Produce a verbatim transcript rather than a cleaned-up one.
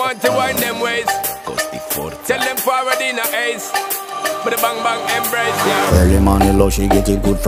want to wind them ways. Tell them forward in a ace. But the bang bang embrace, yeah. Early morning low, she get it good from